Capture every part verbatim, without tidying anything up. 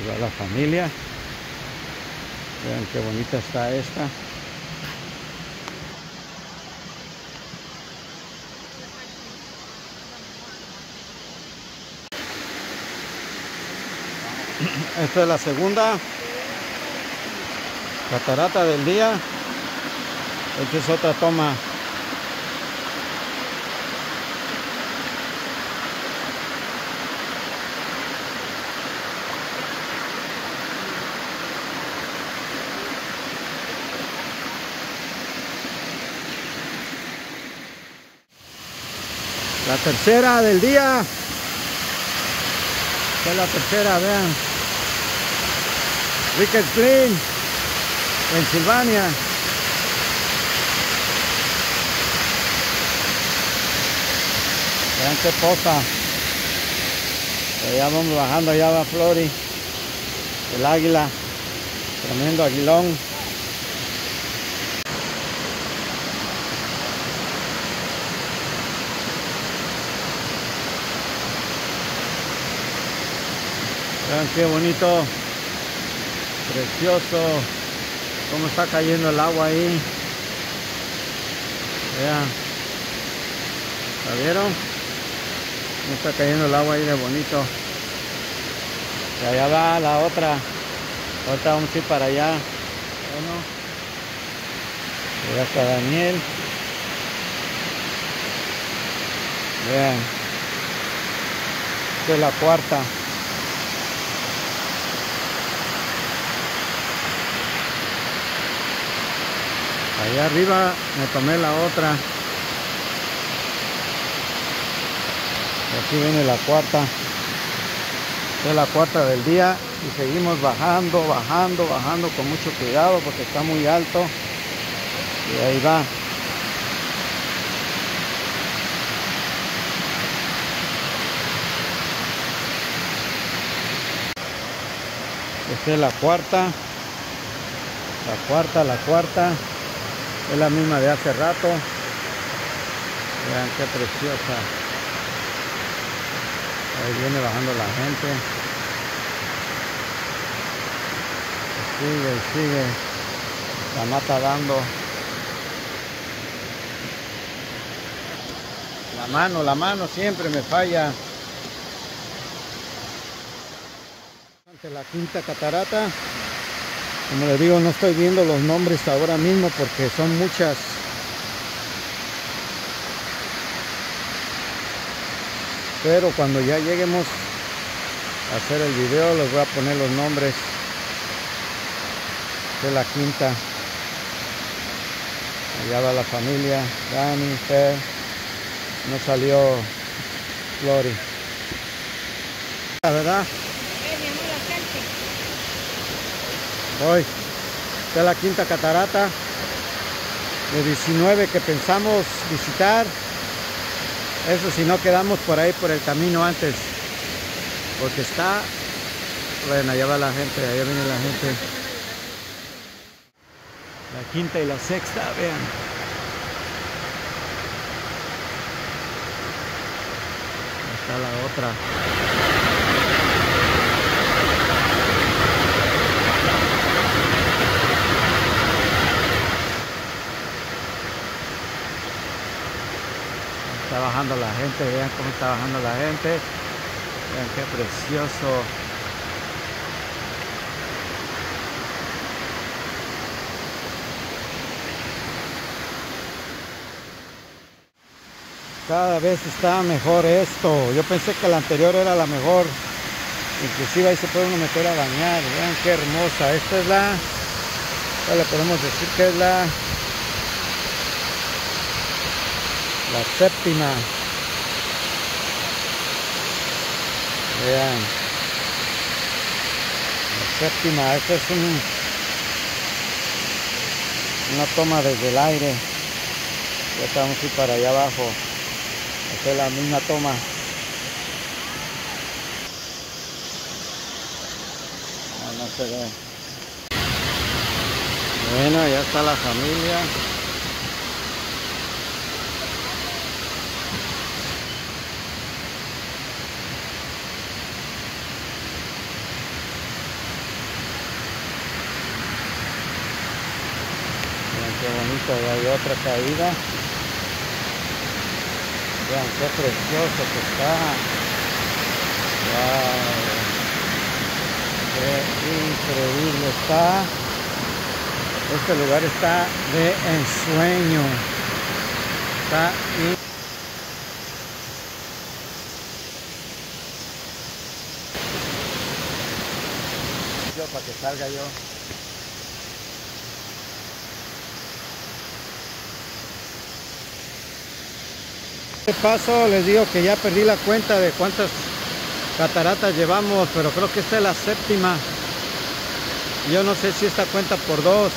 va la familia. Vean qué bonita está esta. Esta es la segunda catarata del día. Esta es otra toma. La tercera del día. Esta es la tercera, vean. Ricketts Green, Pensilvania. Vean qué posa. Ya vamos bajando, allá va Flori. El águila. Tremendo aguilón. Vean qué bonito, precioso, cómo está cayendo el agua ahí. Vean, ¿la vieron? Cómo está cayendo el agua ahí de bonito. Y allá va la otra. Ahorita vamos a ir para allá. Bueno, allá está Daniel. Vean, esta es la cuarta. Allá arriba me tomé la otra. Y aquí viene la cuarta. Esta es la cuarta del día. Y seguimos bajando, bajando, bajando con mucho cuidado porque está muy alto. Y ahí va. Esta es la cuarta. La cuarta, la cuarta. Es la misma de hace rato. Vean qué preciosa. Ahí viene bajando la gente. Sigue, sigue. La mata dando. La mano, la mano siempre me falla. Ante la quinta catarata. Como les digo, no estoy viendo los nombres ahora mismo porque son muchas. Pero cuando ya lleguemos a hacer el video les voy a poner los nombres de la quinta. Allá va la familia, Dani, Fer. No salió Flori. La verdad. Hoy, esta es la quinta catarata de diecinueve que pensamos visitar. Eso si no quedamos por ahí por el camino antes, porque está, bueno, allá va la gente, allá viene la gente. La quinta y la sexta, vean. Ahí está la otra. Está bajando la gente, vean cómo está bajando la gente. Vean qué precioso. Cada vez está mejor esto. Yo pensé que la anterior era la mejor. Inclusive ahí se puede uno meter a bañar. Vean qué hermosa. Esta es la, ya le podemos decir que es la La séptima. Vean. La séptima. Esta es un, una toma desde el aire. Ya vamos a ir para allá abajo. Esta es la misma toma. No, no se ve. Bueno, ya está la familia. qué bonito, y hay otra caída. Vean qué precioso que está. Wow. Qué increíble está. Este lugar está de ensueño. Está increíble. Para que salga yo. De paso les digo que ya perdí la cuenta de cuántas cataratas llevamos, pero creo que esta es la séptima. Yo no sé si esta cuenta por dos.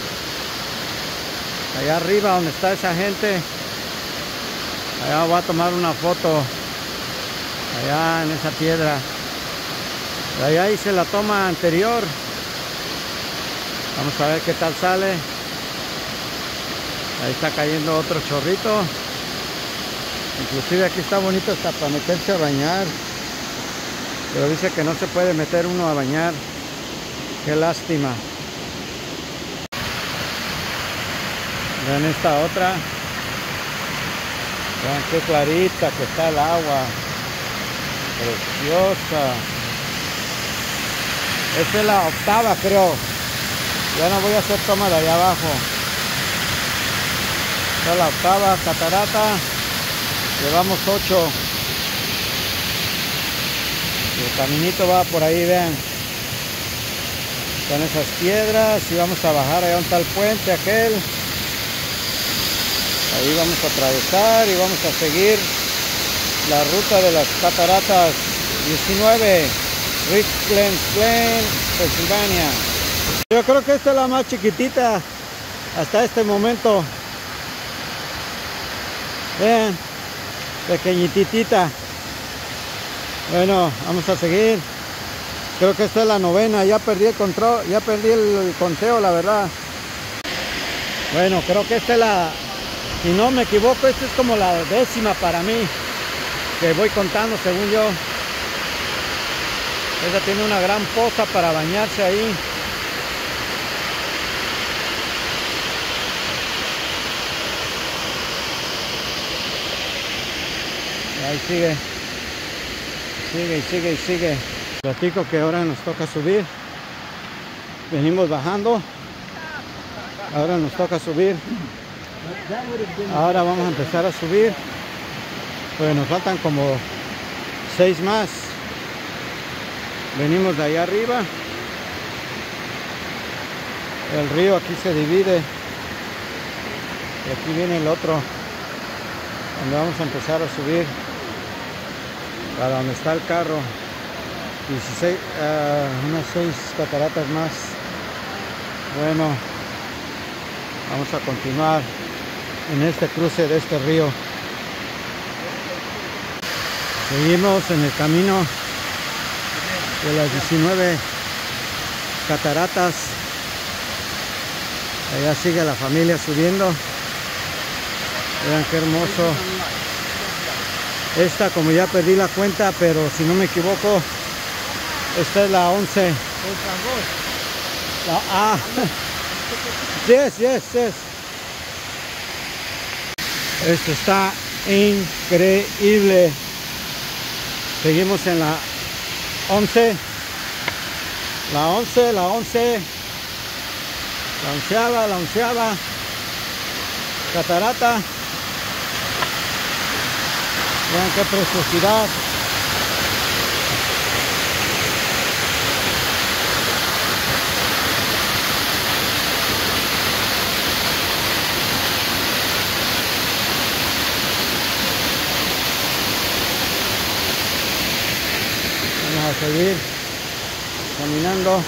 Allá arriba donde está esa gente, allá voy a tomar una foto, allá en esa piedra. De allá hice la toma anterior. Vamos a ver qué tal sale. Ahí está cayendo otro chorrito. Inclusive aquí está bonito hasta para meterse a bañar. Pero dice que no se puede meter uno a bañar. Qué lástima. Vean esta otra. Vean qué clarita que está el agua. Preciosa. Esta es la octava, creo. Ya no voy a hacer toma de allá abajo. Esta es la octava catarata. Llevamos ocho. El caminito va por ahí, vean. Están esas piedras y vamos a bajar allá donde está el puente aquel. Ahí vamos a atravesar y vamos a seguir la ruta de las cataratas diecinueve. Richlands Glen, Pensilvania. Yo creo que esta es la más chiquitita hasta este momento. Vean, pequeñitita. Bueno, vamos a seguir. Creo que esta es la novena. Ya perdí el control, ya perdí el conteo, la verdad. Bueno, creo que esta es la, si no me equivoco, esta es como la décima para mí, que voy contando según yo. Esa tiene una gran poza para bañarse ahí. Ahí sigue. Sigue y sigue y sigue. Platico que ahora nos toca subir. Venimos bajando. Ahora nos toca subir. Ahora vamos a empezar a subir. Pues nos faltan como seis más. Venimos de allá arriba. El río aquí se divide. Y aquí viene el otro, donde vamos a empezar a subir. Para donde está el carro. dieciséis, uh, unas seis cataratas más. Bueno, vamos a continuar en este cruce de este río. Seguimos en el camino de las diecinueve cataratas. Allá sigue la familia subiendo. Vean qué hermoso. Esta, como ya perdí la cuenta, pero si no me equivoco, esta es la once. La A. Yes, yes, yes. Esto está increíble. Seguimos en la once. La once, la once. La onceava, la onceava. Catarata. Vean qué preciosidad. Vamos a seguir caminando.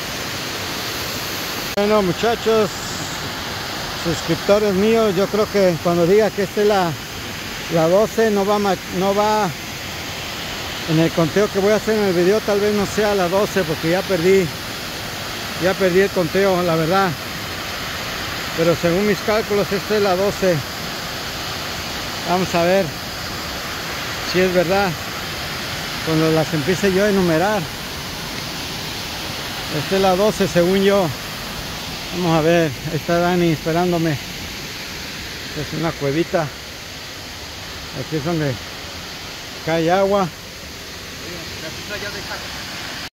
Bueno, muchachos, suscriptores míos, yo creo que cuando diga que esta es la, la doce, no va, no va en el conteo que voy a hacer en el video, tal vez no sea la doce, porque ya perdí ya perdí el conteo, la verdad. Pero según mis cálculos, esta es la doce. Vamos a ver si es verdad cuando las empiece yo a enumerar. Esta es la doce según yo. Vamos a ver, ahí está Dani esperándome. Es una cuevita. Aquí es donde cae agua. Oye, la allá de